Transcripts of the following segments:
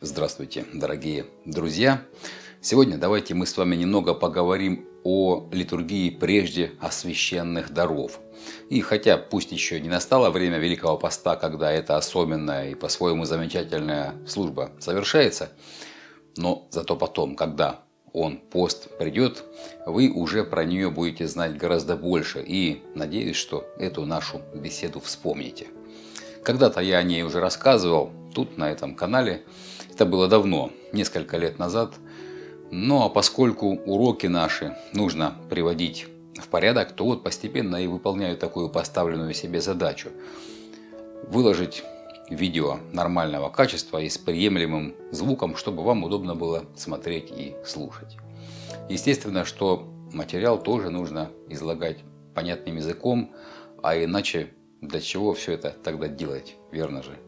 Здравствуйте, дорогие друзья! Сегодня давайте мы с вами немного поговорим о литургии прежде освященных даров. И хотя пусть еще не настало время Великого Поста, когда эта особенная и по-своему замечательная служба совершается, но зато потом, когда пост придет, вы уже про нее будете знать гораздо больше и надеюсь, что эту нашу беседу вспомните. Когда-то я о ней уже рассказывал тут, на этом канале. Это было давно, несколько лет назад. Но поскольку уроки наши нужно приводить в порядок, то постепенно и выполняю такую поставленную себе задачу. Выложить видео нормального качества и с приемлемым звуком, чтобы вам удобно было смотреть и слушать. Естественно, что материал тоже нужно излагать понятным языком, а иначе для чего все это тогда делать, верно же?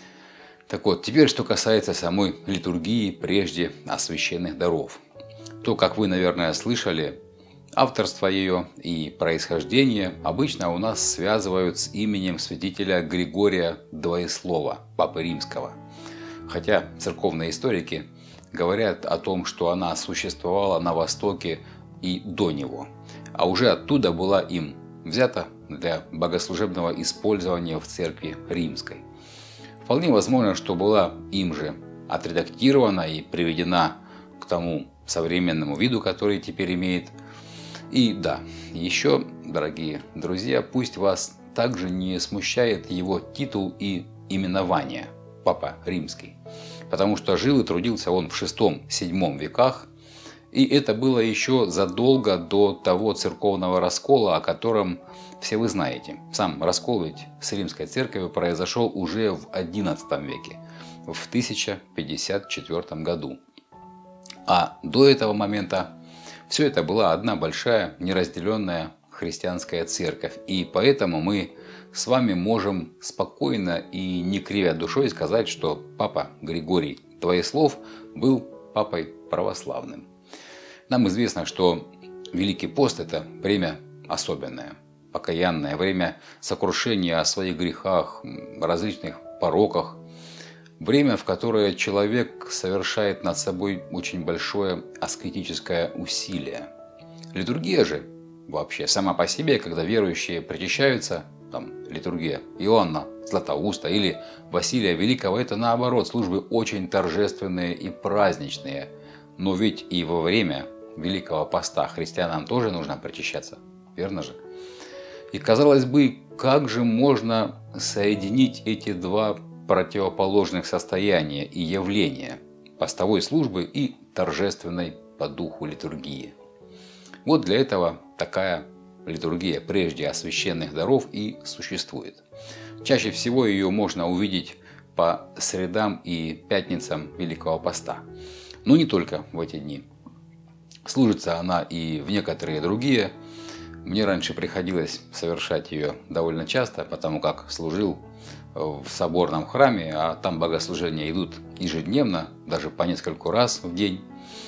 Так вот, теперь что касается самой литургии прежде освященных даров. То, как вы, наверное, слышали, авторство ее и происхождение обычно у нас связывают с именем святителя Григория Двоеслова, Папы Римского. Хотя церковные историки говорят о том, что она существовала на Востоке и до него, а уже оттуда была им взята для богослужебного использования в церкви римской. Вполне возможно, что была им же отредактирована и приведена к тому современному виду, который теперь имеет. И да, еще, дорогие друзья, пусть вас также не смущает его титул и именование Папа Римский, потому что жил и трудился он в VI-VII веках, и это было еще задолго до того церковного раскола, о котором все вы знаете. Сам раскол ведь с римской церковью произошел уже в XI веке, в 1054 году. А до этого момента все это была одна большая неразделенная христианская церковь. И поэтому мы с вами можем спокойно и не кривя душой сказать, что Папа Григорий Двоеслов был папой православным. Нам известно, что Великий пост – это время особенное, покаянное, время сокрушения о своих грехах, различных пороках, время, в которое человек совершает над собой очень большое аскетическое усилие. Литургия же вообще сама по себе, когда верующие причащаются, литургия Иоанна Златоуста или Василия Великого, это наоборот службы очень торжественные и праздничные. Но ведь и во время Великого Поста христианам тоже нужно причащаться, верно же? И казалось бы, как же можно соединить эти два противоположных состояния и явления постовой службы и торжественной по духу литургии? Вот для этого такая литургия прежде освященных даров и существует. Чаще всего ее можно увидеть по средам и пятницам Великого Поста. Но не только в эти дни. Служится она и в некоторые другие. Мне раньше приходилось совершать ее довольно часто, потому как служил в соборном храме, а там богослужения идут ежедневно, даже по нескольку раз в день.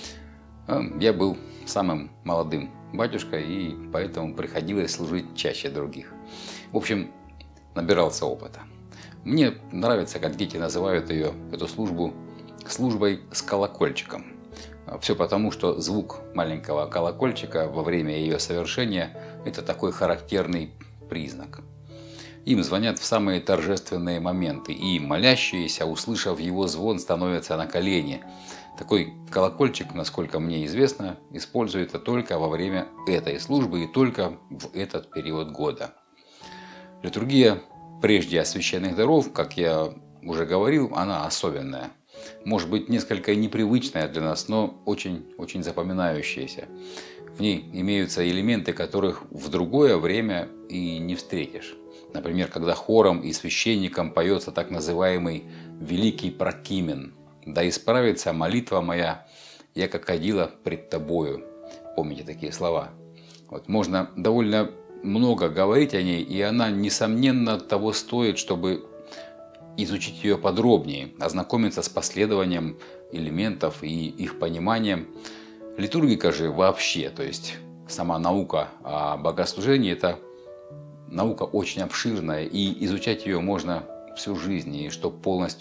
Я был самым молодым батюшкой, и поэтому приходилось служить чаще других. В общем, набирался опыта. Мне нравится, как дети называют эту службу, службой с колокольчиком. Все потому, что звук маленького колокольчика во время ее совершения – это такой характерный признак. Им звонят в самые торжественные моменты, и молящиеся, услышав его звон, становятся на колени. Такой колокольчик, насколько мне известно, используется только во время этой службы и только в этот период года. Литургия прежде освященных даров, как я уже говорил, она особенная. Может быть, несколько непривычная для нас, но очень запоминающаяся. В ней имеются элементы, которых в другое время и не встретишь. Например, когда хором и священником поется так называемый «Великий Прокимен». «Да исправится молитва моя, яко кадила пред тобою». Помните такие слова? Можно довольно много говорить о ней, и она, несомненно, того стоит, чтобы изучить ее подробнее, ознакомиться с последованием элементов и их пониманием. Литургика же вообще, то есть сама наука о богослужении, это наука очень обширная, и изучать ее можно всю жизнь. И чтобы полностью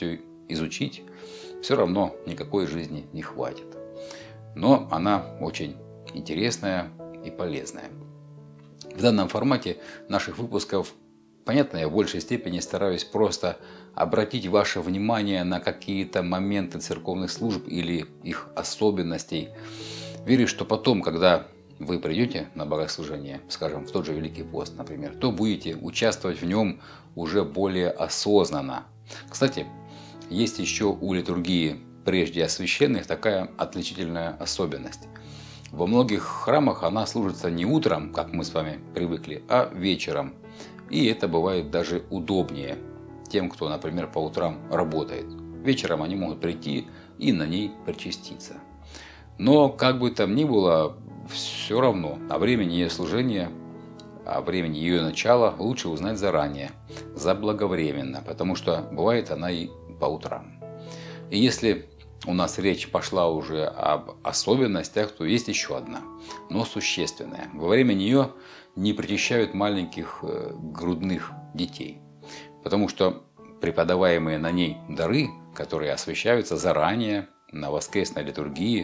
изучить, все равно никакой жизни не хватит. Но она очень интересная и полезная. В данном формате наших выпусков, понятно, я в большей степени стараюсь просто обратить ваше внимание на какие-то моменты церковных служб или их особенностей. Верю, что потом, когда вы придете на богослужение, скажем, в тот же Великий пост, например, то будете участвовать в нем уже более осознанно. Кстати, есть еще у литургии прежде освященных такая отличительная особенность. Во многих храмах она служится не утром, как мы с вами привыкли, а вечером. И это бывает даже удобнее тем, кто, например, по утрам работает. Вечером они могут прийти и на ней причаститься. Но, как бы там ни было, все равно о времени ее служения, о времени ее начала лучше узнать заранее, заблаговременно, потому что бывает она и по утрам. И если у нас речь пошла уже об особенностях, то есть еще одна, но существенная. Во время нее не причащают маленьких грудных детей, потому что преподаваемые на ней дары, которые освящаются заранее на воскресной литургии,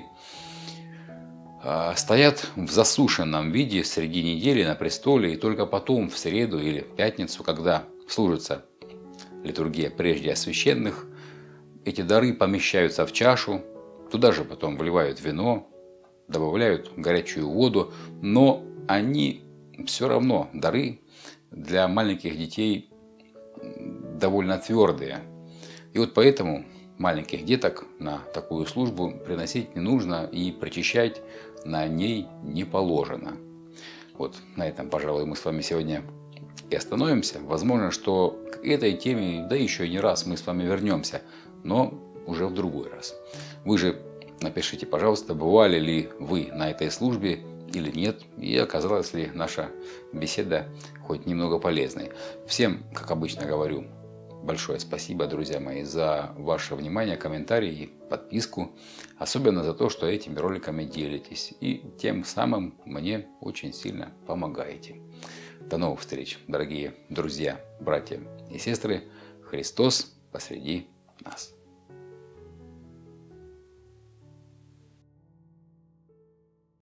стоят в засушенном виде среди недели на престоле, и только потом, в среду или пятницу, когда служится литургия прежде освященных, эти дары помещаются в чашу, туда же потом вливают вино, добавляют горячую воду, но они все равно, дары для маленьких детей, довольно твердые. И вот поэтому маленьких деток на такую службу приносить не нужно и причащать на ней не положено. Вот на этом, пожалуй, мы с вами сегодня и остановимся. Возможно, что к этой теме, да еще и не раз мы с вами вернемся, но уже в другой раз. Вы же напишите, пожалуйста, бывали ли вы на этой службе или нет, и оказалась ли наша беседа хоть немного полезной. Всем, как обычно говорю, большое спасибо, друзья мои, за ваше внимание, комментарии и подписку. Особенно за то, что этими роликами делитесь. И тем самым мне очень сильно помогаете. До новых встреч, дорогие друзья, братья и сестры. Христос посреди нас.